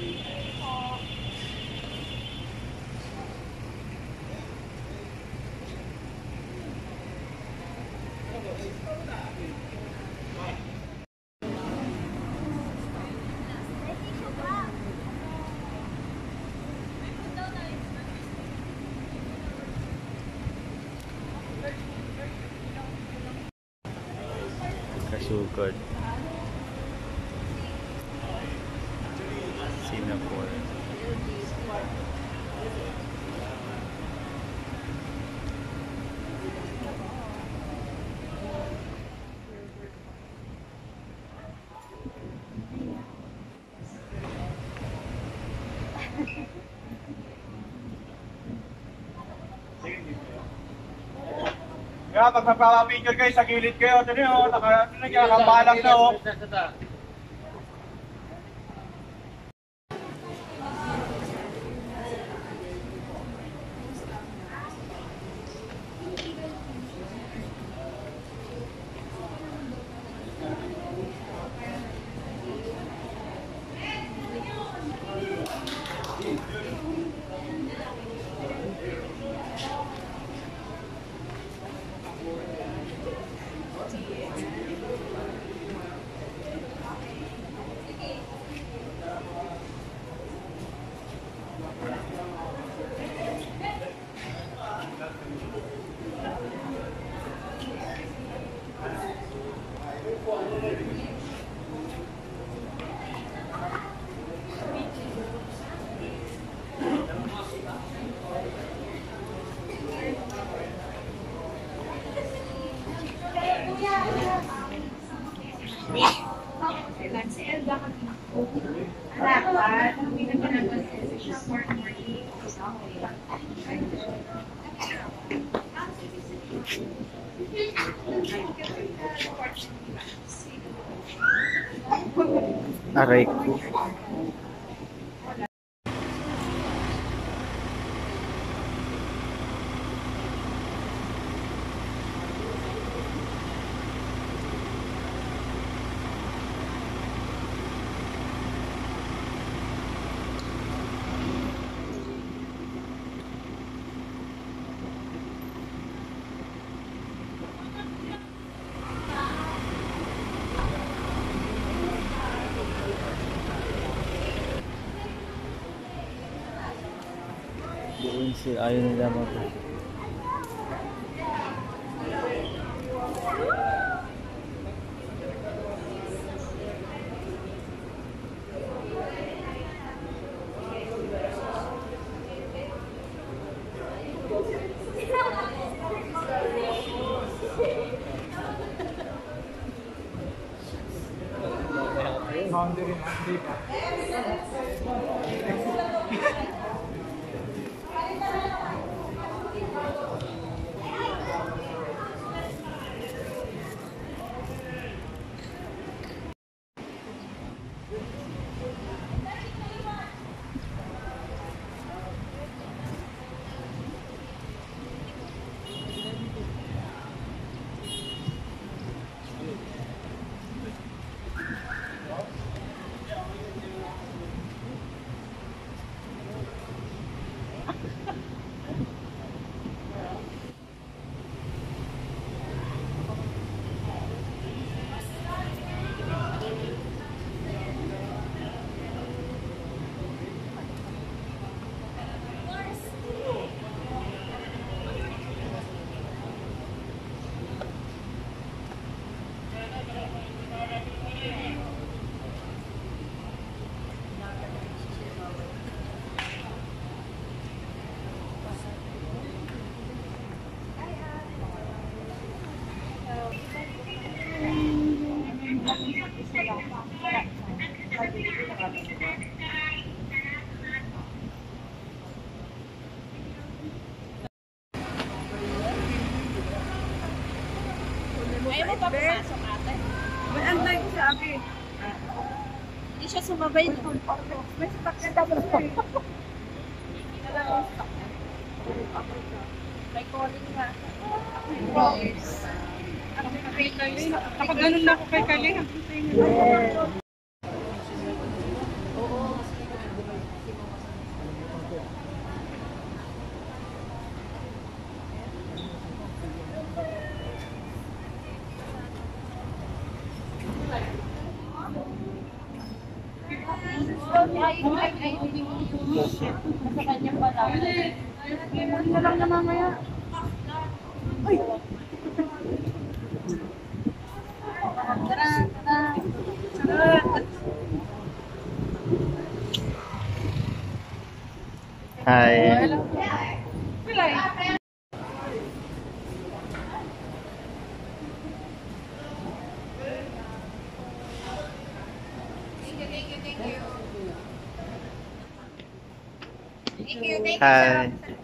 Kasugod. Singapore. Kaya pag magpapapicture kayo sa gilid kayo, ito nyo, nakabalang na o. Aray ko. Doon sila, ayaw nila mag- Boundary na, di ba? Ayaw mo pa pumasok ate? May antay ko sabi. Hindi siya sumabay doon. May stock na dapat ko. May calling nga. Kapag ganun na ako kay Kali, hanggang sa inyo. Sa kanya pala. Iwan na lang na mamaya. Ay! Tara, tara. Hi. Pilay. Thank you. Hi.